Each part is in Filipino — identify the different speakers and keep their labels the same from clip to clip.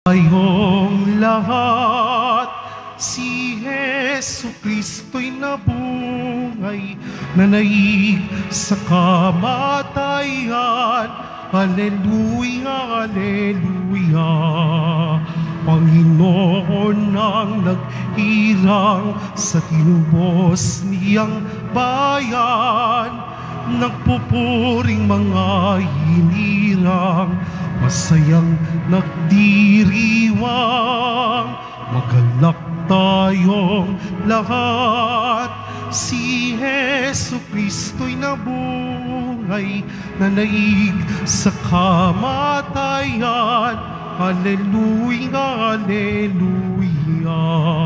Speaker 1: Tayong lahat, si Jesucristo'y nabuhay, nanaig sa kamatayan. Haleluya, haleluya. Panginoon ang naghirang sa tinubos niyang bayan, nagpupuring mga hinirang, masayang nagdiriwang. Magalak tayong lahat, si Jesucristo'y nabuhay, nanaig sa kamatayan. Haleluya, haleluya.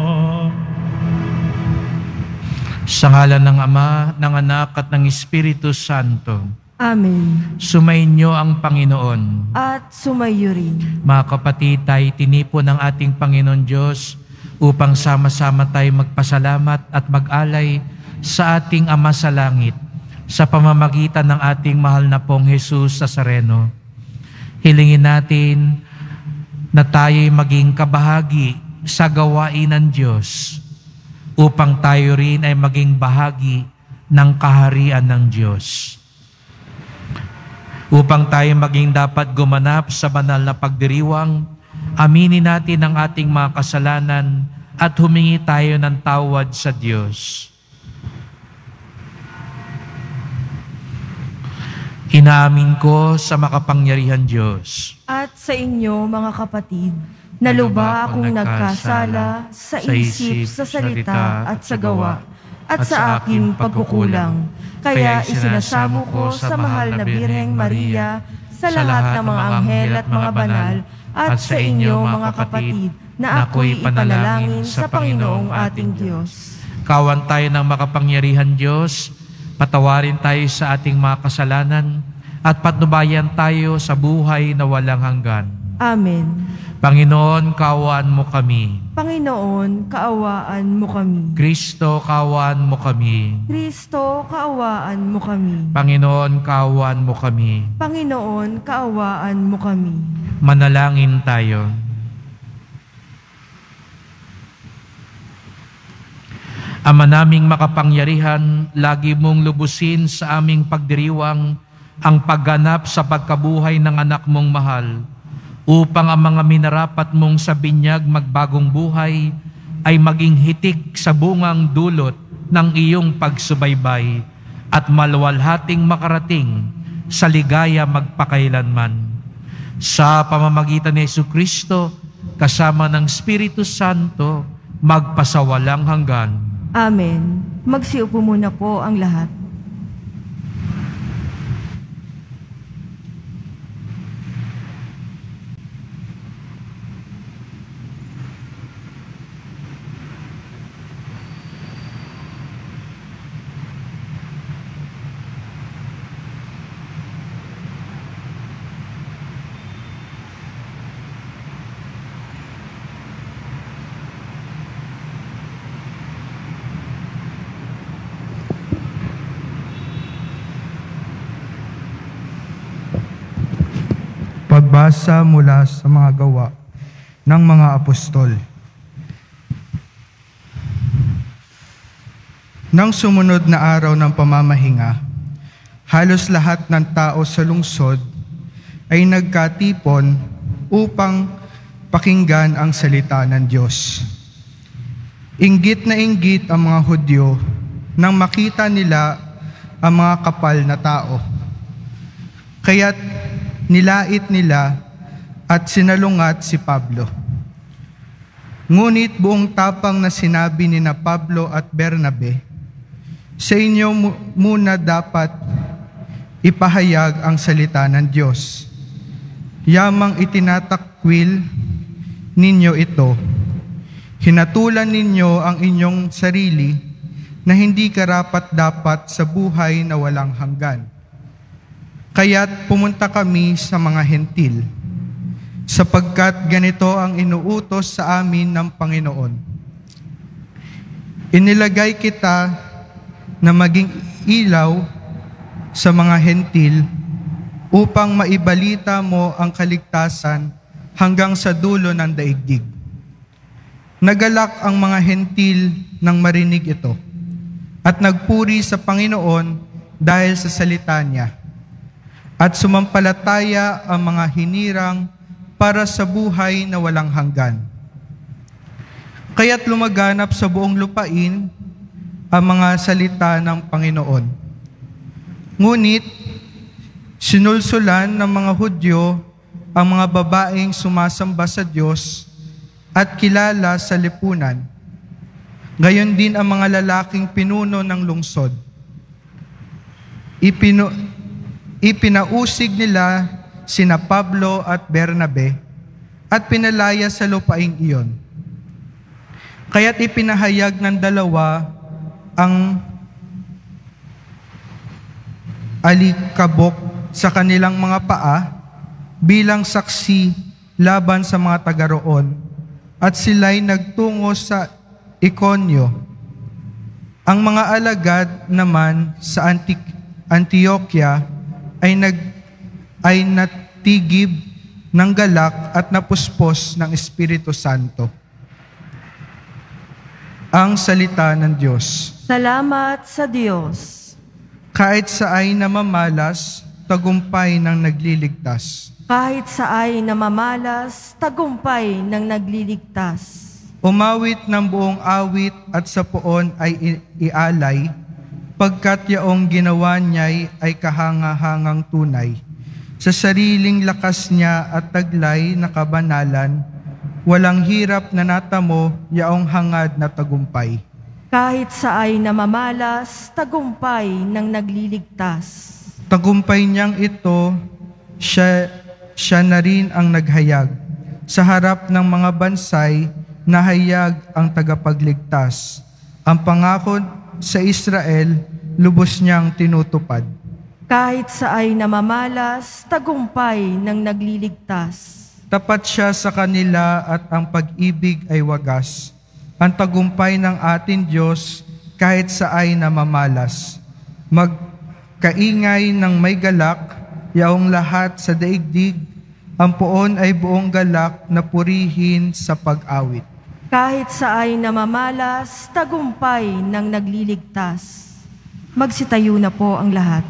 Speaker 2: Sa ngalan ng Ama, ng Anak at ng Espiritu Santo.
Speaker 3: Amen.
Speaker 2: Sumainyo ang Panginoon.
Speaker 3: At sumayo rin.
Speaker 2: Mga kapatid, tayo tinipon ng ating Panginoon Diyos upang sama-sama tayo magpasalamat at mag-alay sa ating Ama sa Langit sa pamamagitan ng ating mahal na pong Jesus Nazareno. Hilingin natin na tayo'y maging kabahagi sa gawain ng Diyos upang tayo rin ay maging bahagi ng kaharian ng Diyos. Upang tayo maging dapat gumanap sa banal na pagdiriwang, aminin natin ang ating mga kasalanan at humingi tayo ng tawad sa Diyos. Inaamin ko sa makapangyarihan Diyos
Speaker 3: at sa inyo, mga kapatid, na lubha akong nagkasala sa isip, sa salita at sa gawa, at sa aking pagkukulang. Kaya isinasamo ko sa mahal na Birheng Maria, sa lahat ng mga anghel at mga banal, at sa inyo, mga kapatid, na ako'y ipanalangin sa Panginoong ating Diyos.
Speaker 2: Kawan tayo ng makapangyarihan Diyos, patawarin tayo sa ating mga kasalanan, at patnubayan tayo sa buhay na walang hanggan.
Speaker 3: Amen.
Speaker 2: Panginoon, kaawaan mo kami.
Speaker 3: Panginoon, kaawaan mo kami.
Speaker 2: Kristo, kaawaan mo kami.
Speaker 3: Kristo, kaawaan mo kami.
Speaker 2: Panginoon, kaawaan mo kami.
Speaker 3: Panginoon, kaawaan mo kami.
Speaker 2: Manalangin tayo. Ama naming makapangyarihan, lagi mong lubusin sa aming pagdiriwang ang pagganap sa pagkabuhay ng anak mong mahal, upang ang mga minarapat mong sa binyag magbagong buhay ay maging hitik sa bungang dulot ng iyong pagsubaybay at maluwalhating makarating sa ligaya magpakailanman. Sa pamamagitan ni Jesucristo, kasama ng Espiritu Santo, magpasawalang hanggan.
Speaker 3: Amen. Magsiupo muna po ang lahat.
Speaker 4: Pagbasa mula sa mga gawa ng mga apostol. Nang sumunod na araw ng pamamahinga, halos lahat ng tao sa lungsod ay nagkatipon upang pakinggan ang salita ng Diyos. Inggit na inggit ang mga Hudyo nang makita nila ang mga kapal na tao. Kaya't nilait nila at sinalungat si Pablo. Ngunit buong tapang na sinabi ni na Pablo at Bernabe, sa inyo muna dapat ipahayag ang salita ng Diyos. Yamang itinatakwil ninyo ito, hinatulan ninyo ang inyong sarili na hindi karapat-dapat sa buhay na walang hanggan. Kaya't pumunta kami sa mga hentil, sapagkat ganito ang inuutos sa amin ng Panginoon. Inilagay kita na maging ilaw sa mga hentil upang maibalita mo ang kaligtasan hanggang sa dulo ng daigdig. Nagalak ang mga hentil nang marinig ito at nagpuri sa Panginoon dahil sa salita niya. At sumampalataya ang mga hinirang para sa buhay na walang hanggan. Kaya't lumaganap sa buong lupain ang mga salita ng Panginoon. Ngunit sinulsulan ng mga Hudyo ang mga babaeng sumasamba sa Diyos at kilala sa lipunan. Gayon din ang mga lalaking pinuno ng lungsod. Ipinausig nila sina Pablo at Bernabe at pinalaya sa lupaing iyon. Kaya't ipinahayag ng dalawa ang alikabok sa kanilang mga paa bilang saksi laban sa mga taga roon, at sila'y nagtungo sa Ikonyo. Ang mga alagad naman sa Antioquia ay natigib ng galak at napuspos ng Espiritu Santo. Ang salita ng Diyos.
Speaker 3: Salamat sa Diyos.
Speaker 4: Kahit sa ay namamalas, tagumpay ng nagliligtas.
Speaker 3: Kahit sa ay namamalas, tagumpay ng nagliligtas.
Speaker 4: Umawit ng buong awit at sa poon ay ialay, pagkat yaong ginawa niya'y ay kahanga-hangang tunay. Sa sariling lakas niya at taglay na kabanalan, walang hirap na natamo yaong hangad na tagumpay.
Speaker 3: Kahit sa ay namamalas, tagumpay ng nagliligtas.
Speaker 4: Tagumpay niyang ito, siya na rin ang naghayag. Sa harap ng mga bansay, nahayag ang tagapagligtas. Ang pangako sa Israel, lubos niyang tinutupad.
Speaker 3: Kahit sa ay namamalas, tagumpay ng nagliligtas.
Speaker 4: Tapat siya sa kanila at ang pag-ibig ay wagas. Ang tagumpay ng ating Diyos kahit sa ay namamalas. Magkaingay ng may galak, yaong lahat sa daigdig, ang poon ay buong galak na purihin sa pag-awit.
Speaker 3: Kahit sa ay namamalas, tagumpay ng nagliligtas. Magsitayo na po ang lahat.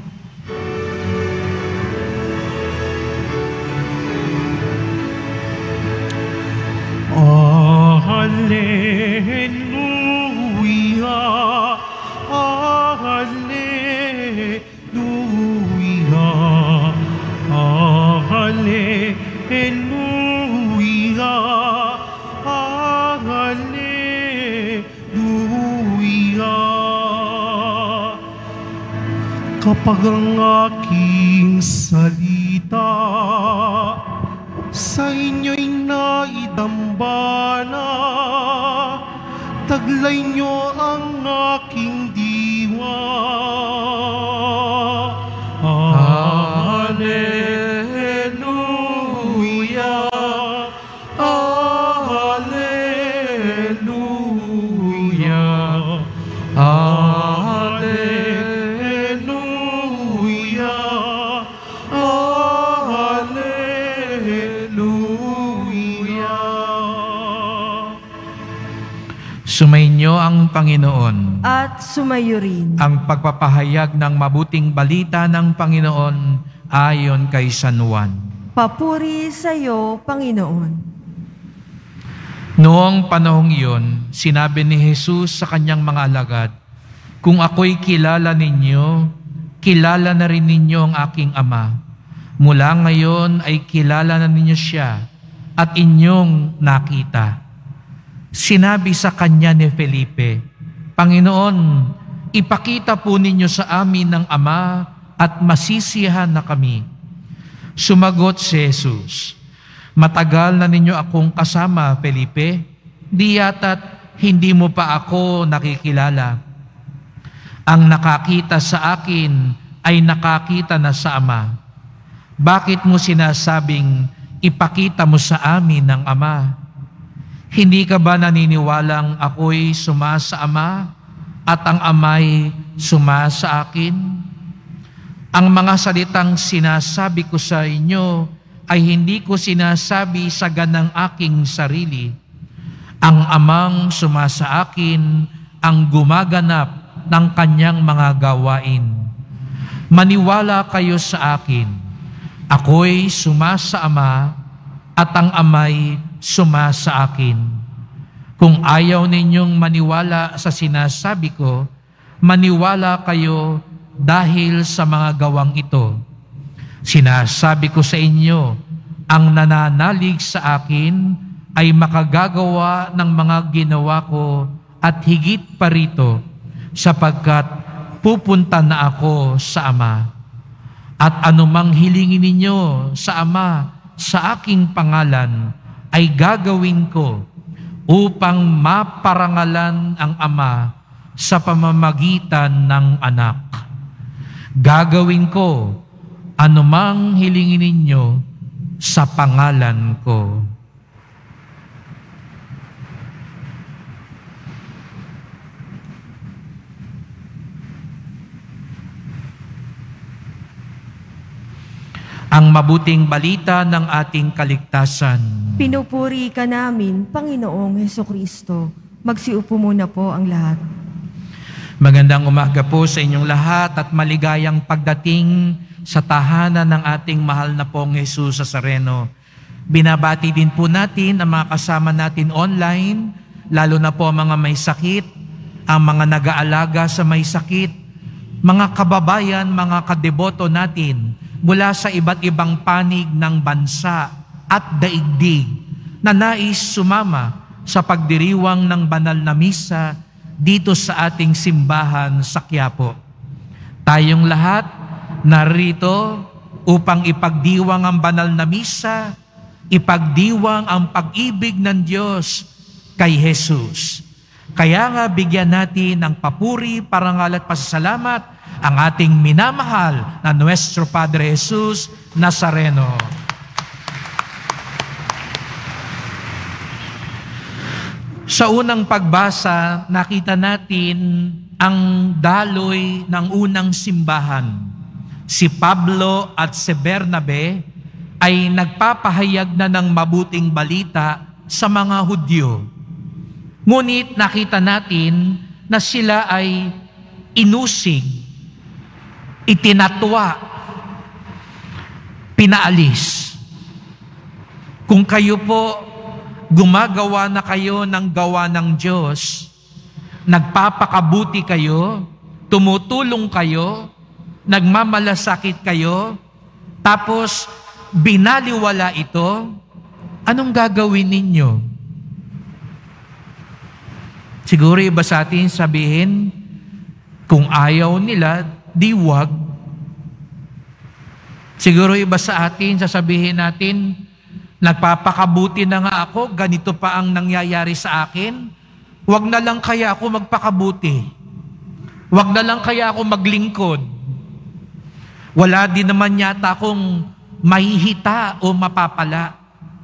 Speaker 1: Hallelujah, Hallelujah, Hallelujah, Hallelujah. Kapag ang aking salita sa inyo'y naidambana, taglay niyo ang aking diwa. Hallelujah, Hallelujah, Hallelujah, Hallelujah.
Speaker 2: Sumainyo ang Panginoon.
Speaker 3: At sumayo rin.
Speaker 2: Ang pagpapahayag ng mabuting balita ng Panginoon ayon kay San Juan.
Speaker 3: Papuri sa iyo, Panginoon.
Speaker 2: Noong panahong iyon, sinabi ni Jesus sa kanyang mga alagad, "Kung ako'y kilala ninyo, kilala na rin ninyo ang aking Ama. Mula ngayon ay kilala na ninyo siya at inyong nakita." Sinabi sa kanya ni Felipe, "Panginoon, ipakita po ninyo sa amin ang Ama at masisiyahan na kami." Sumagot si Jesus, "Matagal na ninyo akong kasama, Felipe. Di yata't hindi mo pa ako nakikilala. Ang nakakita sa akin ay nakakita na sa Ama. Bakit mo sinasabing ipakita mo sa amin ang Ama? Hindi ka ba naniniwalang ako'y suma sa Ama at ang Ama'y suma sa akin? Ang mga salitang sinasabi ko sa inyo ay hindi ko sinasabi sa ganang aking sarili. Ang Amang sumasa akin ang gumaganap ng kanyang mga gawain. Maniwala kayo sa akin. Ako'y sumasa Ama at ang Ama'y sumasa akin. Kung ayaw ninyong maniwala sa sinasabi ko, maniwala kayo dahil sa mga gawang ito. Sinasabi ko sa inyo, ang nananalig sa akin ay makagagawa ng mga ginawa ko at higit pa rito, sapagkat pupunta na ako sa Ama. At anumang hilingin ninyo sa Ama sa aking pangalan ay gagawin ko upang maparangalan ang Ama sa pamamagitan ng Anak. Gagawin ko anumang hilingin ninyo sa pangalan ko. Ang mabuting balita ng ating kaligtasan.
Speaker 3: Pinupuri ka namin, Panginoong Hesukristo. Magsiupo muna po ang lahat.
Speaker 2: Magandang umaga po sa inyong lahat at maligayang pagdating sa tahanan ng ating mahal na pong Jesus Nazareno. Binabati din po natin ang mga kasama natin online, lalo na po ang mga may sakit, ang mga nag-aalaga sa may sakit, mga kababayan, mga kadeboto natin mula sa iba't ibang panig ng bansa at daigdig na nais sumama sa pagdiriwang ng banal na misa dito sa ating simbahan sa Quiapo. Tayong lahat narito upang ipagdiwang ang banal na misa, ipagdiwang ang pag-ibig ng Diyos kay Jesus. Kaya nga bigyan natin ng papuri, parangal at pasasalamat ang ating minamahal na Nuestro Padre Jesus Nazareno. Sa unang pagbasa, nakita natin ang daloy ng unang simbahan. Si Pablo at si Bernabe ay nagpapahayag na ng mabuting balita sa mga Hudyo. Ngunit nakita natin na sila ay inusig, itinatwa, pinaalis. Kung kayo po gumagawa na kayo ng gawa ng Diyos, nagpapakabuti kayo, tumutulong kayo, nagmamalasakit kayo, tapos binaliwala ito, anong gagawin ninyo? Siguro iba sa atin sabihin, kung ayaw nila, di wag. Siguro iba sa atin, sasabihin natin, nagpapakabuti na nga ako, ganito pa ang nangyayari sa akin, wag na lang kaya ako magpakabuti. Wag na lang kaya ako maglingkod. Wala din naman yata akong mahihita o mapapala.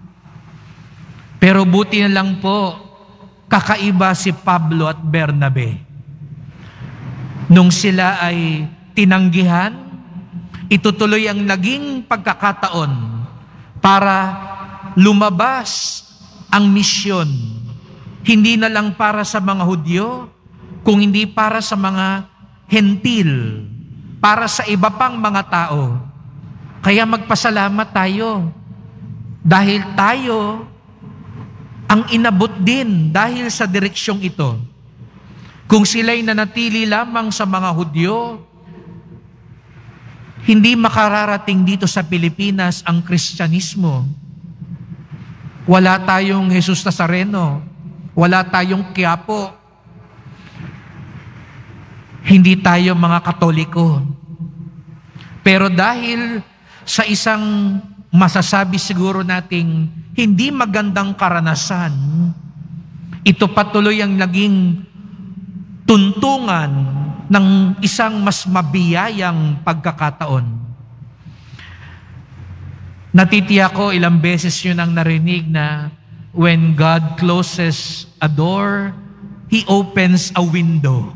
Speaker 2: Pero buti na lang po, kakaiba si Pablo at Bernabe. Nung sila ay tinanggihan, itutuloy ang naging pagkakataon para lumabas ang misyon. Hindi na lang para sa mga Hudyo, kung hindi para sa mga Hentil, para sa iba pang mga tao. Kaya magpasalamat tayo dahil tayo ang inabot din dahil sa direksyong ito. Kung sila'y nanatili lamang sa mga Hudyo, hindi makararating dito sa Pilipinas ang Kristyanismo. Wala tayong Jesus Nazareno, wala tayong Quiapo, hindi tayo mga Katoliko. Pero dahil sa isang masasabi siguro nating hindi magandang karanasan, ito patuloy ang naging tuntungan ng isang mas mabiyayang pagkakataon. Natitiyak ko ilang beses yun ang narinig na when God closes a door, He opens a window.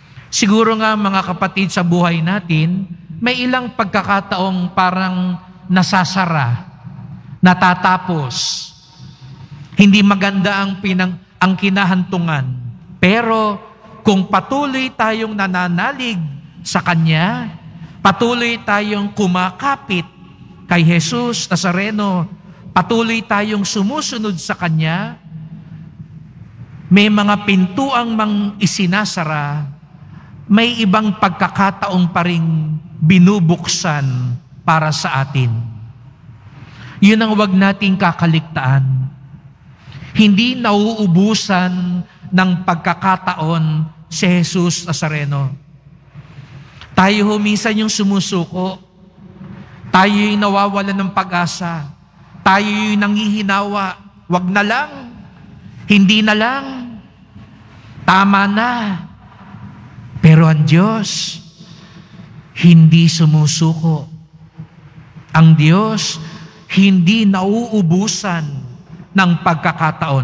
Speaker 2: Siguro nga mga kapatid sa buhay natin, may ilang pagkakataong parang nasasara, natatapos. Hindi maganda ang kinahantungan. Pero kung patuloy tayong nananalig sa Kanya, patuloy tayong kumakapit kay Jesus Nazareno, patuloy tayong sumusunod sa Kanya, may mga pintuang mang isinasara, may ibang pagkakataong pa ring binubuksan para sa atin. Yun ang wag nating kakaligtaan. Hindi nauubusan ng pagkakataon si Jesus Nazareno. Tayo minsan yung sumusuko. Tayo yung nawawalan ng pag-asa. Tayo yung nanghihinawa. Wag na lang. Hindi na lang. Tama na. Pero ang Diyos, hindi sumusuko. Ang Diyos, hindi nauubusan ng pagkakataon.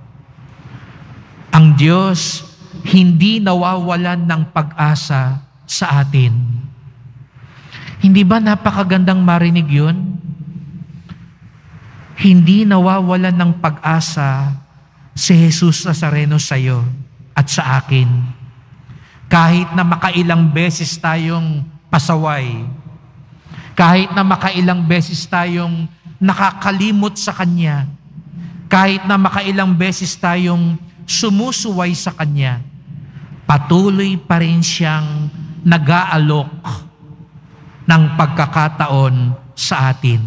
Speaker 2: Ang Diyos, hindi nawawalan ng pag-asa sa atin. Hindi ba napakagandang marinig yun? Hindi nawawalan ng pag-asa si Jesus Nazareno sa iyo at sa akin. Kahit na makailang beses tayong pasaway, kahit na makailang beses tayong nakakalimot sa Kanya, kahit na makailang beses tayong sumusuway sa Kanya, patuloy pa rin siyang nag-aalok ng pagkakataon sa atin.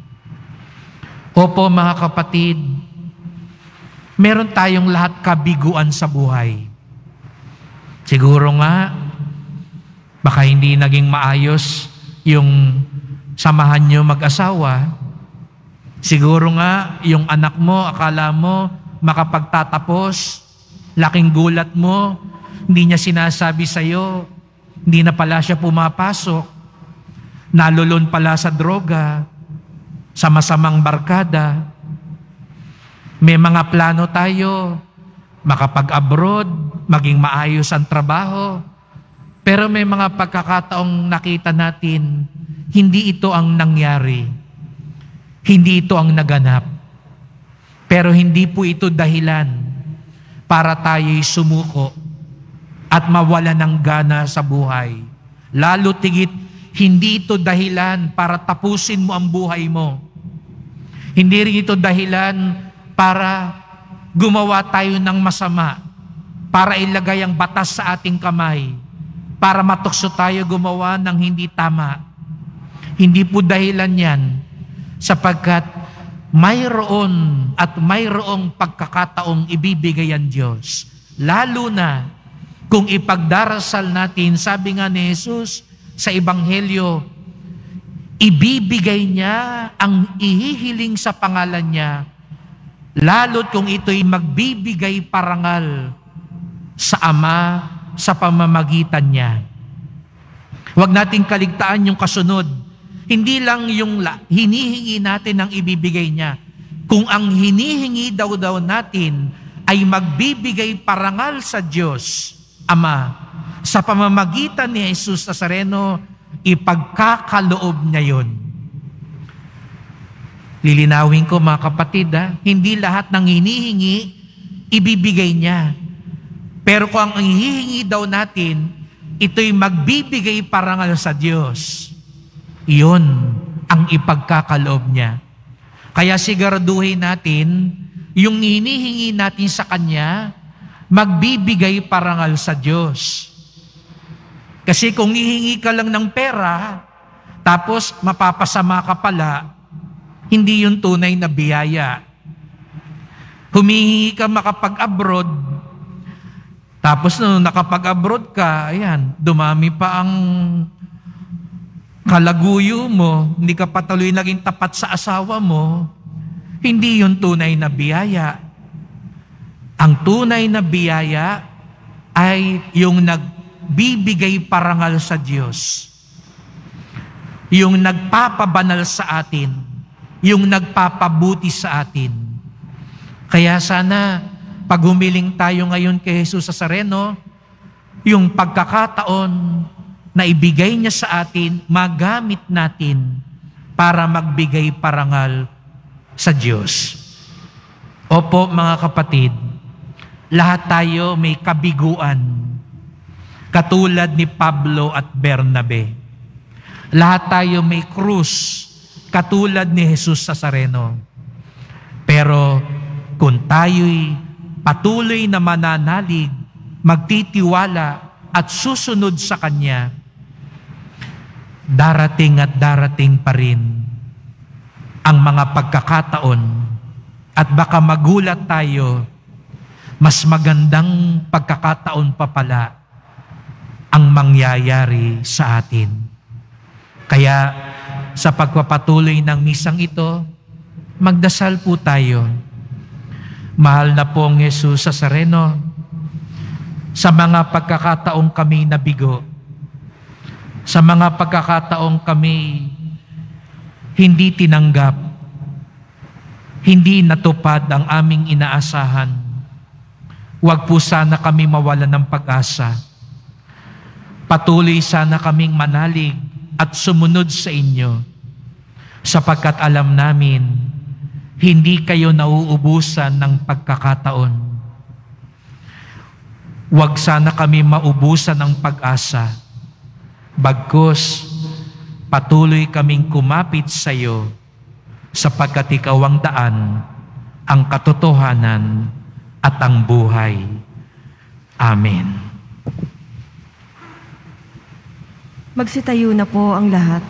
Speaker 2: Opo mga kapatid, meron tayong lahat kabiguan sa buhay. Siguro nga, baka hindi naging maayos yung samahan nyo mag-asawa. Siguro nga, yung anak mo, akala mo makapagtatapos, laking gulat mo, hindi niya sinasabi sa'yo, hindi na pala siya pumapasok, nalulun pala sa droga, sa masamang barkada. May mga plano tayo, makapag-abroad, maging maayos ang trabaho. Pero may mga pagkakataong nakita natin, hindi ito ang nangyari. Hindi ito ang naganap. Pero hindi po ito dahilan para tayo'y sumuko at mawala ng gana sa buhay. Lalo tigit, hindi ito dahilan para tapusin mo ang buhay mo. Hindi rin ito dahilan para gumawa tayo ng masama, para ilagay ang batas sa ating kamay, para matukso tayo gumawa ng hindi tama. Hindi po dahilan yan, sapagkat mayroon at mayroong pagkakataong ibibigay ang Diyos. Lalo na kung ipagdarasal natin, sabi nga ni Jesus sa Ebanghelyo, ibibigay niya ang ihihiling sa pangalan niya, lalo't kung ito'y magbibigay parangal sa Ama sa pamamagitan niya. Huwag nating kaligtaan yung kasunod. Hindi lang yung hinihingi natin ang ibibigay niya. Kung ang hinihingi daw natin ay magbibigay parangal sa Diyos, Ama, sa pamamagitan ni Jesus Nazareno, ipagkakaloob niya yun. Lilinawin ko mga kapatid, hindi lahat ng hinihingi, ibibigay niya. Pero kung ang hihingi daw natin, ito'y magbibigay parangal sa Diyos, iyon ang ipagkakaloob niya. Kaya siguraduhin natin, yung hinihingi natin sa Kanya, magbibigay parangal sa Diyos. Kasi kung hihingi ka lang ng pera, tapos mapapasama ka pala, hindi yun tunay na biyaya. Humihingi ka makapag-abroad, tapos nung nakapag-abroad ka, ayan, dumami pa ang kalaguyo mo, hindi ka patuloy naging tapat sa asawa mo, hindi yun tunay na biyaya. Ang tunay na biyaya ay yung nagbibigay parangal sa Diyos. Yung nagpapabanal sa atin. Yung nagpapabuti sa atin. Kaya sana, pag humiling tayo ngayon kay Jesus Nazareno, yung pagkakataon na ibigay niya sa atin, magamit natin para magbigay parangal sa Diyos. Opo mga kapatid, lahat tayo may kabiguan, katulad ni Pablo at Bernabe. Lahat tayo may krus, katulad ni Jesus Nazareno. Pero kung tayo'y patuloy na mananalig, magtitiwala at susunod sa Kanya, darating at darating pa rin ang mga pagkakataon at baka magulat tayo, mas magandang pagkakataon pa pala ang mangyayari sa atin. Kaya sa pagpapatuloy ng misang ito, magdasal po tayo. Mahal na pong Jesus Nazareno, sa mga pagkakataong kami nabigo, sa mga pagkakataong kami hindi tinanggap, hindi natupad ang aming inaasahan, huwag po sana kami mawalan ng pag-asa. Patuloy sana kaming manalig at sumunod sa inyo, sapagkat alam namin, hindi kayo nauubusan ng pagkakataon. Huwag sana kami maubusan ng pag-asa, bagkus patuloy kaming kumapit sa iyo, sapagkat ikaw ang daan, ang katotohanan, at ang buhay. Amen.
Speaker 3: Magsitayo na po ang lahat.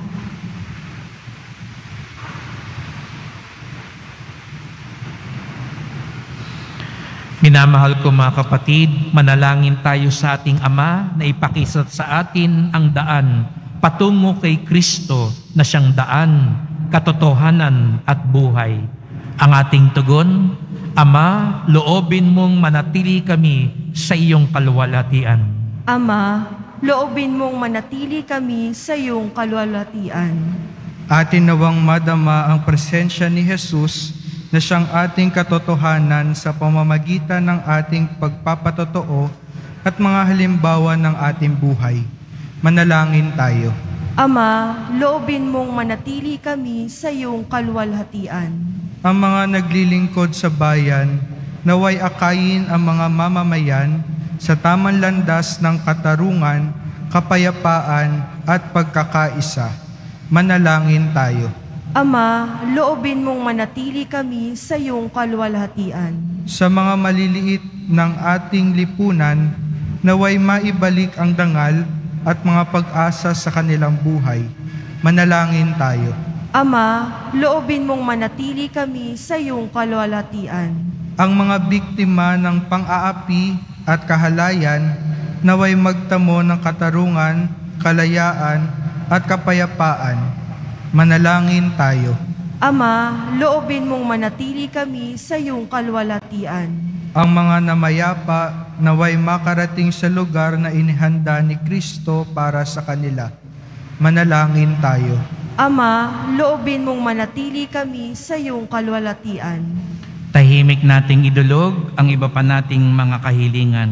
Speaker 2: Minamahal ko mga kapatid, manalangin tayo sa ating Ama na ipakisat sa atin ang daan patungo kay Kristo na siyang daan, katotohanan at buhay. Ang ating tugon, Ama, loobin mong manatili kami sa iyong kaluwalhatian.
Speaker 3: Ama, loobin mong manatili kami sa iyong kaluwalhatian.
Speaker 4: Atin nawang madama ang presensya ni Jesus na siyang ating katotohanan sa pamamagitan ng ating pagpapatotoo at mga halimbawa ng ating buhay. Manalangin tayo.
Speaker 3: Ama, loobin mong manatili kami sa iyong kaluwalhatian.
Speaker 4: Ang mga naglilingkod sa bayan, naway akayin ang mga mamamayan sa tamang landas ng katarungan, kapayapaan at pagkakaisa. Manalangin tayo.
Speaker 3: Ama, loobin mong manatili kami sa iyong kaluwalhatian.
Speaker 4: Sa mga maliliit ng ating lipunan, naway maibalik ang dangal at mga pag-asa sa kanilang buhay. Manalangin tayo.
Speaker 3: Ama, loobin mong manatili kami sa iyong kaluwalhatian.
Speaker 4: Ang mga biktima ng pang-aapi at kahalayan, naway magtamo ng katarungan, kalayaan at kapayapaan. Manalangin tayo.
Speaker 3: Ama, loobin mong manatili kami sa iyong kaluwalhatian.
Speaker 4: Ang mga namayapa naway makarating sa lugar na inihanda ni Kristo para sa kanila. Manalangin tayo.
Speaker 3: Ama, loobin mong manatili kami sa iyong kaluwalhatian.
Speaker 2: Tahimik nating idulog ang iba pa nating mga kahilingan.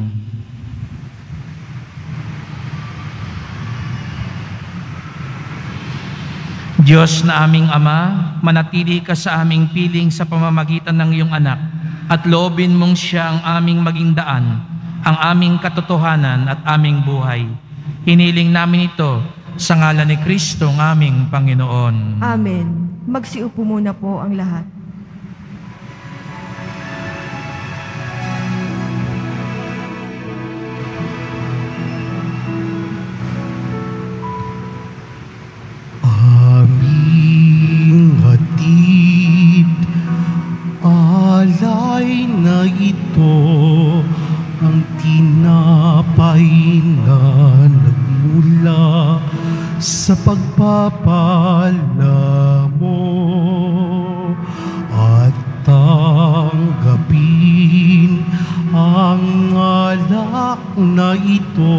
Speaker 2: Diyos na aming Ama, manatili ka sa aming piling sa pamamagitan ng iyong anak at loobin mong siya ang aming maging daan, ang aming katotohanan at aming buhay. Hiniling namin ito sa ngalan ni Kristo ng aming Panginoon.
Speaker 3: Amen. Magsiupo muna po ang lahat.
Speaker 1: Aming hatid, alay na ito, ang tinapay na nagmula sa pagpapala mo, at tanggapin ang alak na ito,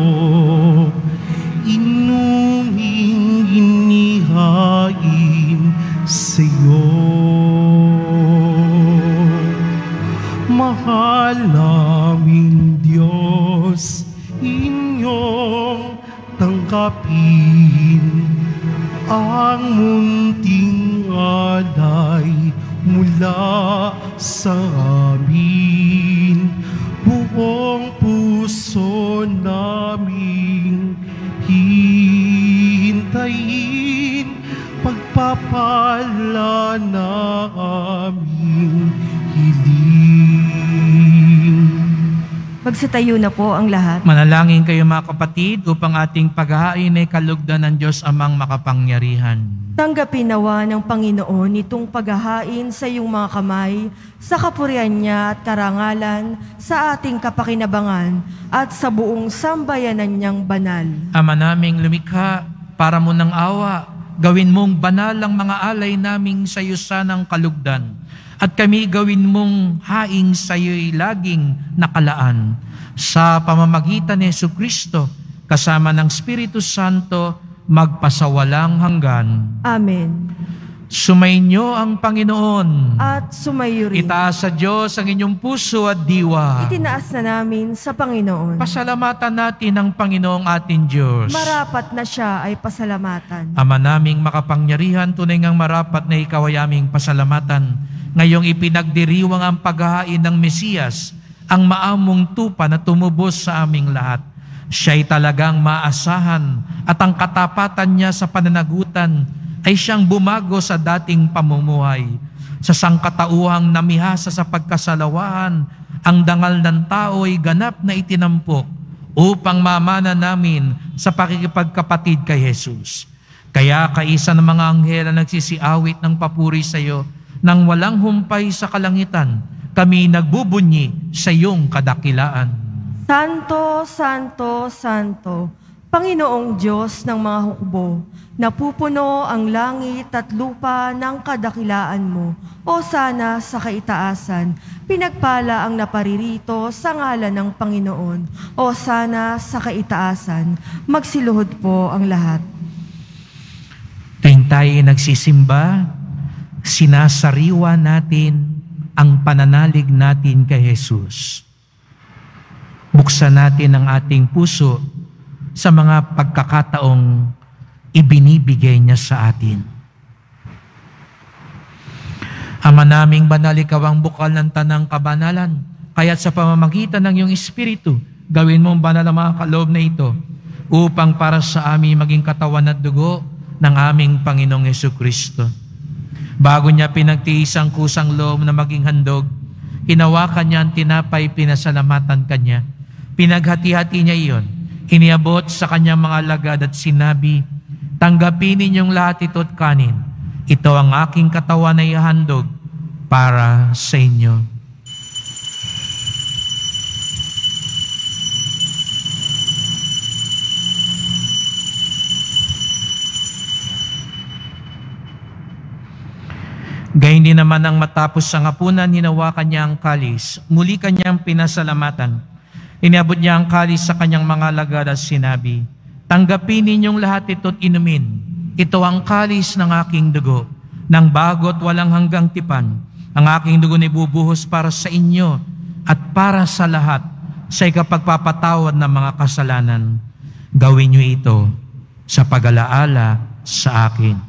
Speaker 1: inuming inihain sa'yo. Mahal naming Diyos, inyong tanggapin ang munting alay mula sa amin. Buong puso naming hihintayin pagpapala na aming hiling.
Speaker 3: Magsitayo na po ang lahat.
Speaker 2: Manalangin kayo mga kapatid upang ating paghahain ay kalugdan ng Diyos Amang makapangyarihan.
Speaker 3: Tanggapin nawa ng Panginoon itong paghahain sa iyong mga kamay, sa kapurihan niya at karangalan, sa ating kapakinabangan at sa buong sambayanan niyang banal.
Speaker 2: Ama naming lumikha, para mo ng awa, gawin mong banal ang mga alay naming sa iyo sanang kalugdan. At kami gawin mong haing sa iyo'y laging nakalaan. Sa pamamagitan ni Jesucristo, kasama ng Espiritu Santo, magpasawalang hanggan.
Speaker 3: Amen.
Speaker 2: Sumainyo ang Panginoon.
Speaker 3: At sumayo rin.
Speaker 2: Itaas sa Diyos ang inyong puso at diwa.
Speaker 3: Itinaas na namin sa Panginoon.
Speaker 2: Pasalamatan natin ang Panginoong ating Diyos.
Speaker 3: Marapat na siya ay pasalamatan.
Speaker 2: Ama naming makapangyarihan, tunay ngang marapat na ikaw ay aming pasalamatan. Ngayong ipinagdiriwang ang paghahain ng Mesiyas, ang maamong tupa na tumubos sa aming lahat. Siya'y talagang maasahan at ang katapatan niya sa pananagutan ay siyang bumago sa dating pamumuhay. Sa sangkatauhang namihasa sa pagkasalawahan, ang dangal ng tao ay ganap na itinampok upang mamana namin sa pakikipagkapatid kay Jesus. Kaya kaisa ng mga anghel na nagsisiawit ng papuri sa iyo, nang walang humpay sa kalangitan, kami nagbubunyi sa iyong kadakilaan.
Speaker 3: Santo, Santo, Santo, Panginoong Diyos ng mga hukbo, napupuno ang langit at lupa ng kadakilaan mo. O sana sa kaitaasan, pinagpala ang naparirito sa ngalan ng Panginoon. O sana sa kaitaasan, magsiluhod po ang lahat.
Speaker 2: Tuwing tayo nagsisimba, sinasariwa natin ang pananalig natin kay Jesus. Buksan natin ang ating puso sa mga pagkakataong ibinibigay niya sa atin. Ama naming banal, ikaw ang bukal ng tanang kabanalan, kaya't sa pamamagitan ng iyong Espiritu, gawin mong banal ang mga kaloob na ito upang para sa amin maging katawan at dugo ng aming Panginoong Jesucristo. Bago niya pinagtiis ang kusang loob na maging handog, hinawakan niya ang tinapay, pinasalamatan kanya. Pinaghati-hati niya iyon, iniabot sa kanyang mga alagad at sinabi, tanggapin ninyong lahat ito at kanin. Ito ang aking katawan na ihandog para sa inyo. Gayun din naman ang matapos sa hapunan, hinawakan niya ang kalis. Muli kanyang pinasalamatan. Iniabot niya ang kalis sa kanyang mga alagad at sinabi, tanggapin ninyong lahat ito't inumin. Ito ang kalis ng aking dugo, ng bago't walang hanggang tipan. Ang aking dugo ni bubuhos para sa inyo at para sa lahat sa ikapagpapatawad ng mga kasalanan. Gawin niyo ito sa pag-alaala sa akin.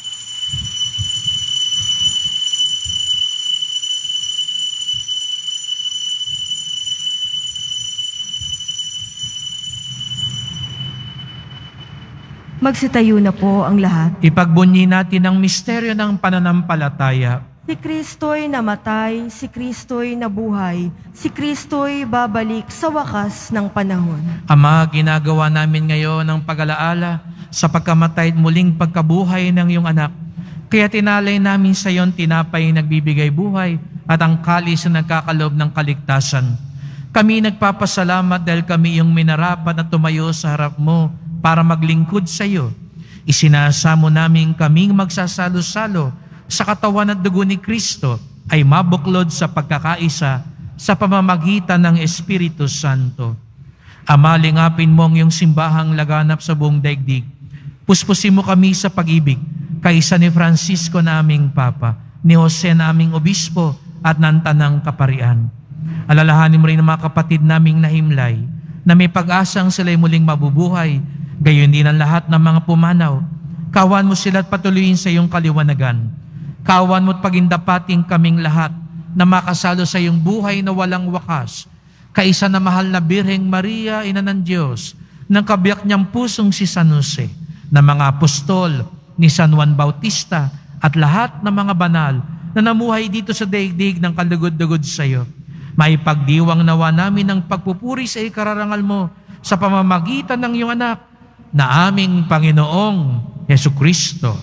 Speaker 3: Magsitayo na po ang lahat.
Speaker 2: Ipagbunyi natin ang misteryo ng pananampalataya.
Speaker 3: Si Kristo'y namatay, si Kristo'y nabuhay, si Kristo'y babalik sa wakas ng panahon.
Speaker 2: Ama, ginagawa namin ngayon ang pag-alaala sa pagkamatay at muling pagkabuhay ng iyong anak. Kaya tinalay namin sa iyon tinapay nagbibigay buhay at ang kalis na nagkakaloob ng kaligtasan. Kami nagpapasalamat dahil kami iyong minarapat na tumayo sa harap mo para maglingkod sa iyo. Isinasamo namin kaming magsasalo-salo sa katawan at dugo ni Kristo ay mabuklod sa pagkakaisa sa pamamagitan ng Espiritu Santo. Ama, lingapin mo ang iyong simbahang laganap sa buong daigdig. Puspusin mo kami sa pag-ibig, kaisa ni Francisco na aming Papa, ni Jose na aming Obispo at ng Tanang Kaparian. Alalahanin mo rin ang mga kapatid naming nahimlay, na may pag-asang sila'y muling mabubuhay, gayon din ang lahat ng mga pumanaw. Kawan mo sila at patuloyin sa iyong kaliwanagan. Kawan mo at pagindapating kaming lahat na makasalo sa iyong buhay na walang wakas. Kaisa na mahal na Birheng Maria, Ina ng Diyos, ng kabiyak niyang pusong si San Jose, na mga apostol ni San Juan Bautista, at lahat ng mga banal na namuhay dito sa daigdig ng kalugod-lugod sa iyo. Maipagdiwang nawa namin ang pagpupuri sa ikararangal mo sa pamamagitan ng iyong anak na aming Panginoong Jesucristo.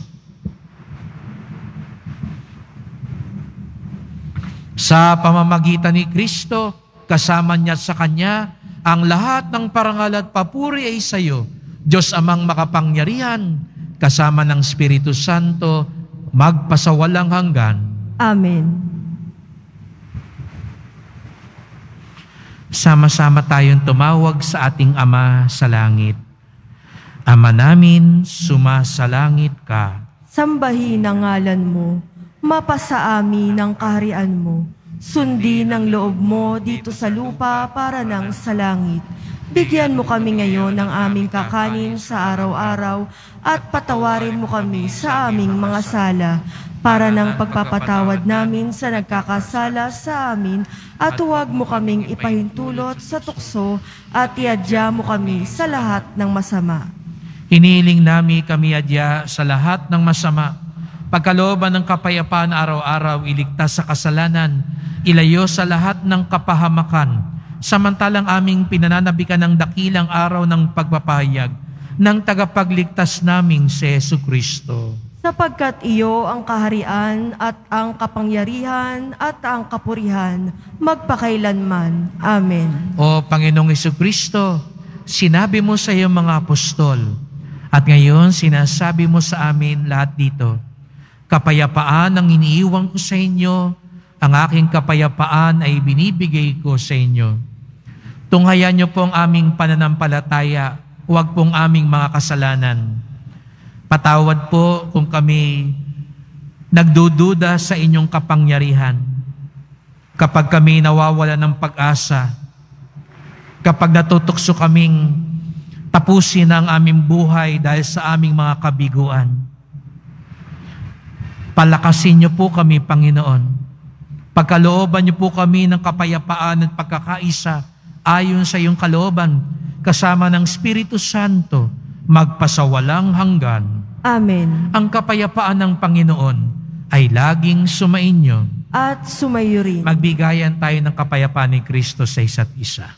Speaker 2: Sa pamamagitan ni Kristo, kasama niya sa Kanya, ang lahat ng parangal at papuri ay sa iyo, Diyos Amang makapangyarihan, kasama ng Espiritu Santo, magpasawalang hanggan.
Speaker 3: Amen.
Speaker 2: Sama-sama tayong tumawag sa ating Ama sa langit. Ama namin, sumasalangit ka.
Speaker 3: Sambahin ang ngalan mo, mapasa amin ang kaharian mo. Sundin ang loob mo dito sa lupa para nang sa langit. Bigyan mo kami ngayon ng aming kakanin sa araw-araw at patawarin mo kami sa aming mga sala para ng pagpapatawad namin sa nagkakasala sa amin at huwag mo kaming ipahintulot sa tukso at iadya mo kami sa lahat ng masama.
Speaker 2: Hinihiling namin kami adya sa lahat ng masama. Pagkalooban ng kapayapaan araw-araw, iligtas sa kasalanan, ilayo sa lahat ng kapahamakan, samantalang aming pinananabikan ng dakilang araw ng pagpapahayag ng tagapagligtas naming si Jesucristo.
Speaker 3: Sapagkat iyo ang kaharian at ang kapangyarihan at ang kapurihan, magpakailanman. Amen.
Speaker 2: O Panginoong Jesucristo, sinabi mo sa iyong mga apostol, at ngayon sinasabi mo sa amin lahat dito, kapayapaan ang iniiwan ko sa inyo, ang aking kapayapaan ay binibigay ko sa inyo. Tunghayan niyo po ang aming pananampalataya, huwag pong aming mga kasalanan. Patawad po kung kami nagdududa sa inyong kapangyarihan. Kapag kami nawawala ng pag-asa, kapag natutukso kaming tapusin ang aming buhay dahil sa aming mga kabiguan. Palakasin niyo po kami, Panginoon. Pagkalooban niyo po kami ng kapayapaan at pagkakaisa ayon sa iyong kalooban, kasama ng Espiritu Santo, magpasawalang hanggan.
Speaker 3: Amen.
Speaker 2: Ang kapayapaan ng Panginoon ay laging sumainyo.
Speaker 3: At sumayo rin.
Speaker 2: Magbigayan tayo ng kapayapaan ni Kristo sa isa't isa.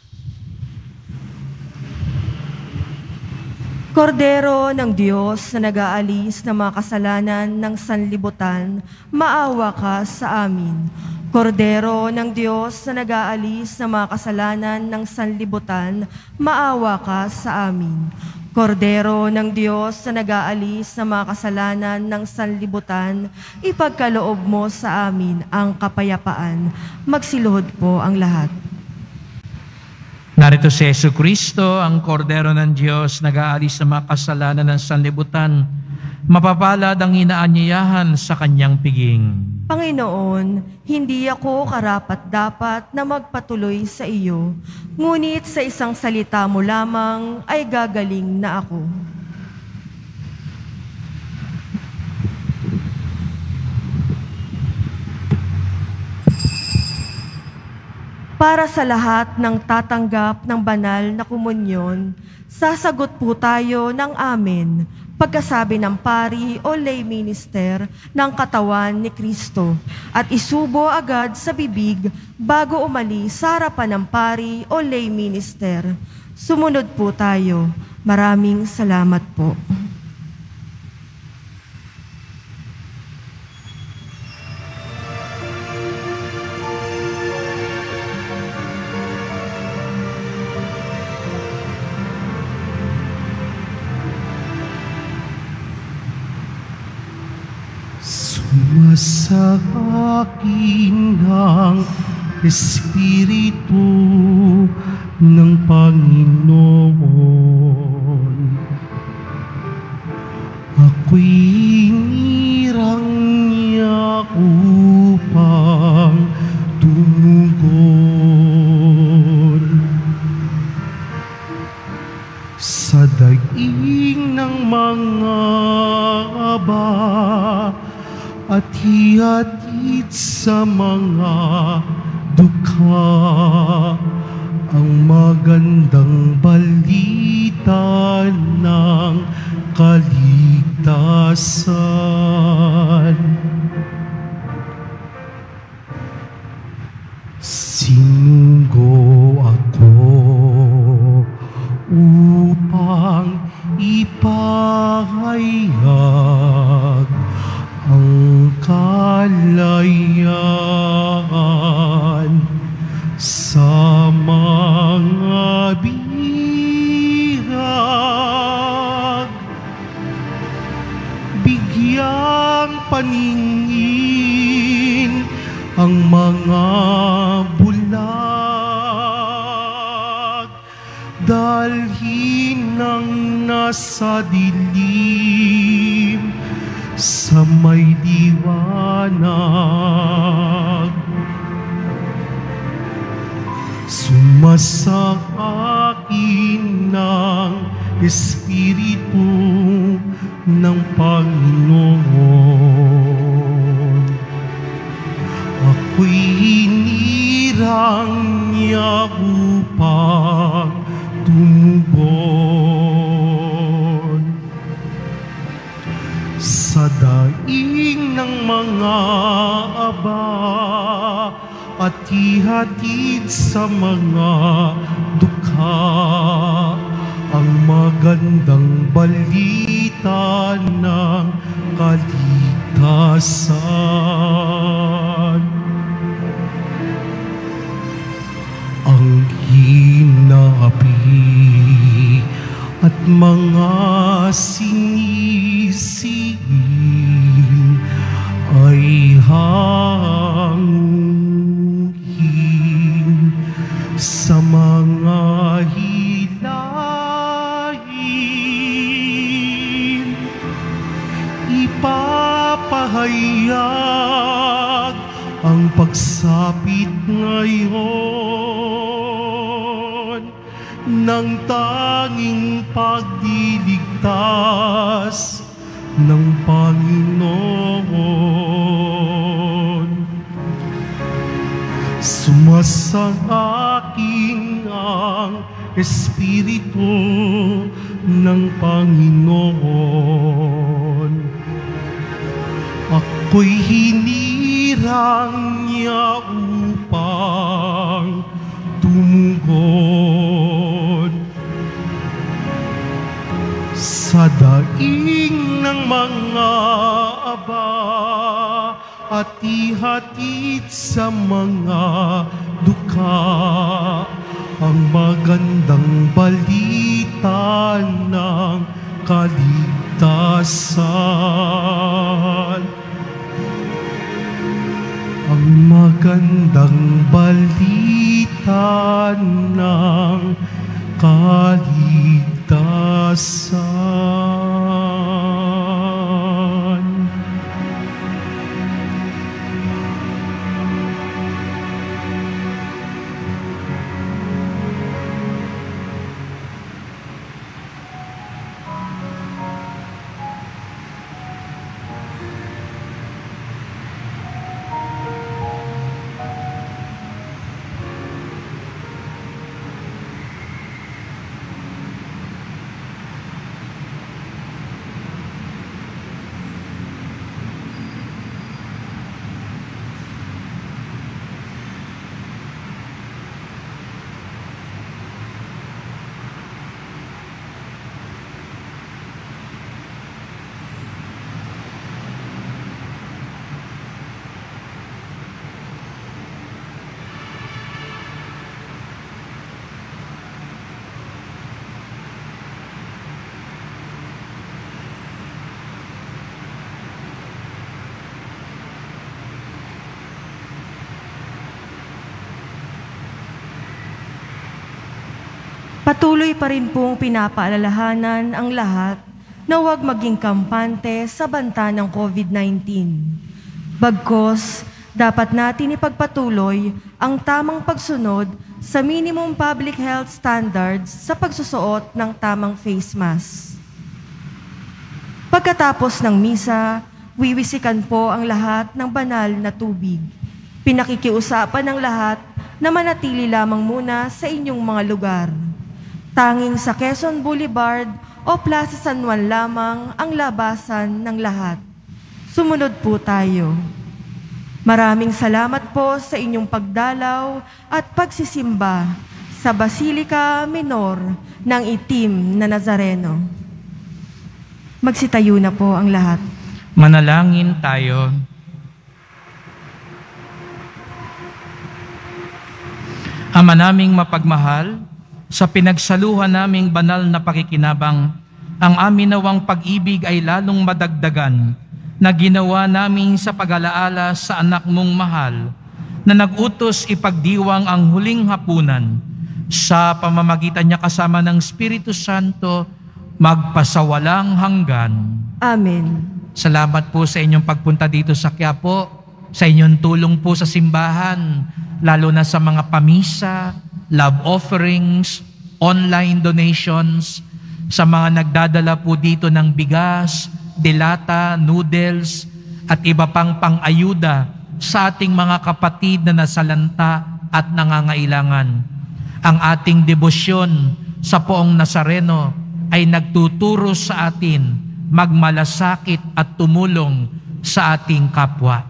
Speaker 3: Kordero ng Diyos na nag-aalis ng mga kasalanan ng sanlibutan, maawa ka sa amin. Kordero ng Diyos na nag-aalis ng mga kasalanan ng sanlibutan, maawa ka sa amin. Kordero ng Diyos na nag-aalis ng mga kasalanan ng sanlibutan, ipagkaloob mo sa amin ang kapayapaan. Magsiluhod po ang lahat.
Speaker 2: Narito si Jesucristo, ang Kordero ng Diyos, nag-aalis ng mga kasalanan ng sanlibutan. Mapapalad ang inaanyayahan sa kanyang piging.
Speaker 3: Panginoon, hindi ako karapat-dapat na magpatuloy sa iyo, ngunit sa isang salita mo lamang ay gagaling na ako. Para sa lahat ng tatanggap ng banal na komunyon, sasagot po tayo ng amen pagkasabi ng pari o lay minister ng katawan ni Kristo at isubo agad sa bibig bago umalis sa harapan ng pari o lay minister. Sumunod po tayo. Maraming salamat po.
Speaker 1: Sa akin ang Espiritu ng Panginoon. Ako'y nirang niya upang tumugon sa daing ng mga aba at hihatid sa mga dukha ang magandang balita ng kaligtasan. Sinugo ako upang ipahayag ang kalayaan sa mga bihag. Bigyang paningin ang mga bulag, dalhin ng nasa dilim sa may liwanag. Sumasa akin ng Espiritu ng Panginoon. Ako'y hinirang niya upang tumugon sa daing ng mga aba at ihatid sa mga dukha ang magandang balita ng kaligtasan. Ang hinapi at mga sinisingil ay hangin sa mga hilahin. Ipapahayag ang pagsapit ngayon ng tanging pagliligtas ng Panginoon. Sumasang-akin ang Espiritu ng Panginoon. Ako'y hinirang niya upang tumugon sa daing ng mga aba at ihatid sa mga dukha ang magandang balita ng kaligtasan. Ang magandang balita ng kaligtasan.
Speaker 3: Patuloy pa rin pong pinapaalalahanan ang lahat na huwag maging kampante sa banta ng COVID-19. Bagkus, dapat natin ipagpatuloy ang tamang pagsunod sa minimum public health standards sa pagsusuot ng tamang face mask. Pagkatapos ng misa, wiwisikan po ang lahat ng banal na tubig. Pinakikiusapan ng lahat na manatili lamang muna sa inyong mga lugar. Tanging sa Quezon Boulevard o Plaza San Juan lamang ang labasan ng lahat. Sumunod po tayo. Maraming salamat po sa inyong pagdalaw at pagsisimba sa Basilica Minor ng Itim na Nazareno. Magsitayo na po ang lahat.
Speaker 2: Manalangin tayo. Ama naming mapagmahal, sa pinagsaluhan naming banal na pakikinabang, ang amin nawang pag-ibig ay lalong madagdagan na ginawa namin sa pag-alaala sa anak mong mahal na nag-utos ipagdiwang ang huling hapunan sa pamamagitan niya kasama ng Espiritu Santo magpasawalang hanggan.
Speaker 3: Amen.
Speaker 2: Salamat po sa inyong pagpunta dito sa Quiapo, sa inyong tulong po sa simbahan, lalo na sa mga pamisa, love offerings, online donations, sa mga nagdadala po dito ng bigas, delata, noodles, at iba pang pang-ayuda sa ating mga kapatid na nasalanta at nangangailangan. Ang ating debosyon sa Poong Nazareno ay nagtuturo sa atin magmalasakit at tumulong sa ating kapwa.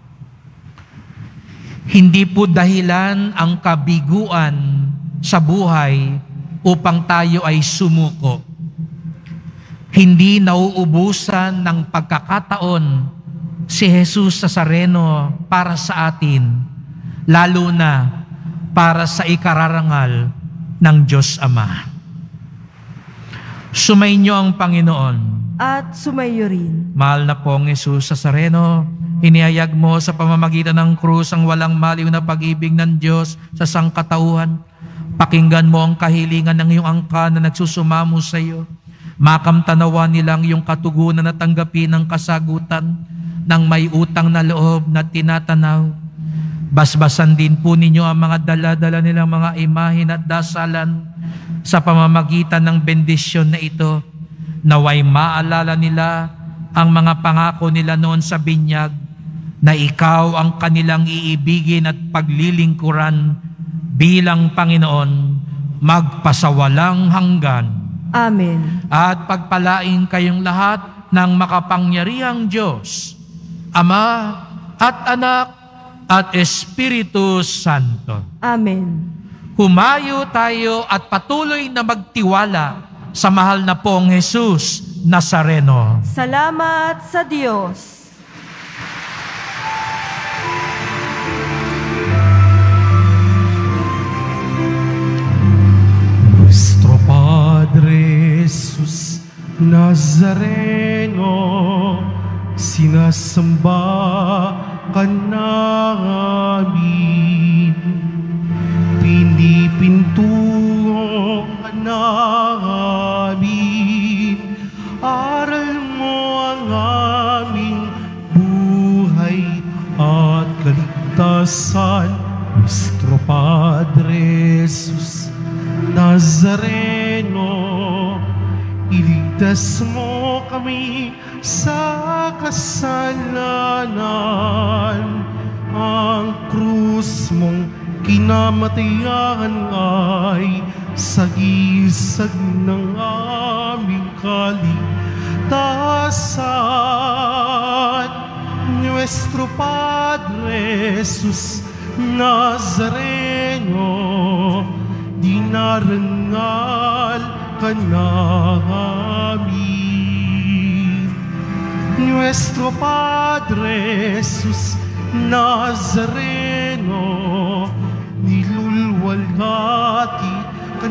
Speaker 2: Hindi po dahilan ang kabiguan sa buhay upang tayo ay sumuko. Hindi nauubusan ng pagkakataon si Jesus Nazareno para sa atin, lalo na para sa ikararangal ng Diyos Ama. Sumainyo ang Panginoon.
Speaker 3: At sumayo rin.
Speaker 2: Mahal na pong Jesus Nazareno, inihayag mo sa pamamagitan ng krus ang walang maliw na pag-ibig ng Diyos sa sangkatauhan. Pakinggan mo ang kahilingan ng iyong angka na nagsusumamo sa iyo. Makamtanawa nilang iyong katugunan at tanggapin ang kasagutan ng may utang na loob na tinatanaw. Basbasan din po ninyo ang mga dala-dala nilang mga imahin at dasalan sa pamamagitan ng bendisyon na ito. Naway maalala nila ang mga pangako nila noon sa binyag na ikaw ang kanilang iibigin at paglilingkuran bilang Panginoon magpasawalang hanggan.
Speaker 3: Amen.
Speaker 2: At pagpalain kayong lahat ng makapangyarihang Diyos, Ama at Anak at Espiritu Santo.
Speaker 3: Amen.
Speaker 2: Humayo tayo at patuloy na magtiwala sa mahal na pong Jesus Nazareno.
Speaker 3: Salamat sa Diyos.
Speaker 1: Nuestro Padre Jesus Nazareno, sinasamba ka namin. Pinipintuho ka namin. Aral mo ang aming buhay at kaligtasan. Nuestro Padre Jesus Nazareno, iligtas mo kami sa kasalanan. Ang krus mong kinamatayan ay sagisag ng aming kaligtasan. Nuestro Padre Jesus Nazareno, dinarangal ka namin. Nuestro Padre Jesus Nazareno, nilulwalhati ka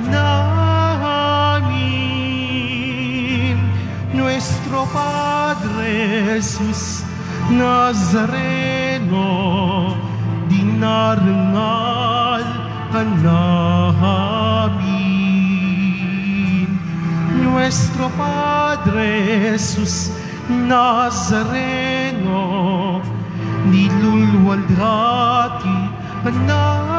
Speaker 1: namin. Nuestro Padre Jesus Nazareno, dinarangal ka namin. Nuestro Padre Jesus Nazareno, nilulwalhati ka namin.